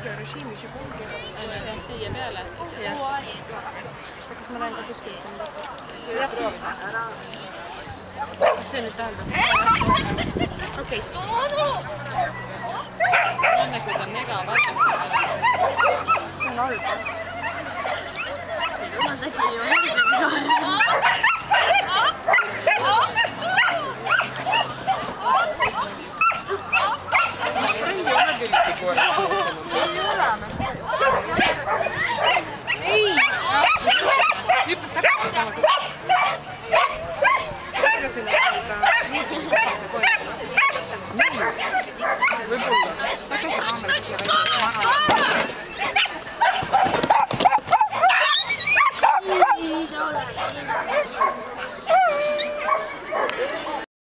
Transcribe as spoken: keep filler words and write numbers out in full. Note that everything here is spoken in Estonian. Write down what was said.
režiimis juba ongi. Siia peale. Kas ma näen ka kuskilt? Jah, proovida. Kas see nüüd tähendab? Okei. Enne kui ta mega vaataks. See on halb. Ma tegi ju endise saare. Ei! Hüppas täpselt sama. Ega selle seda nii puhutada kohe. Võib-olla. Ta käis raamelisi välja.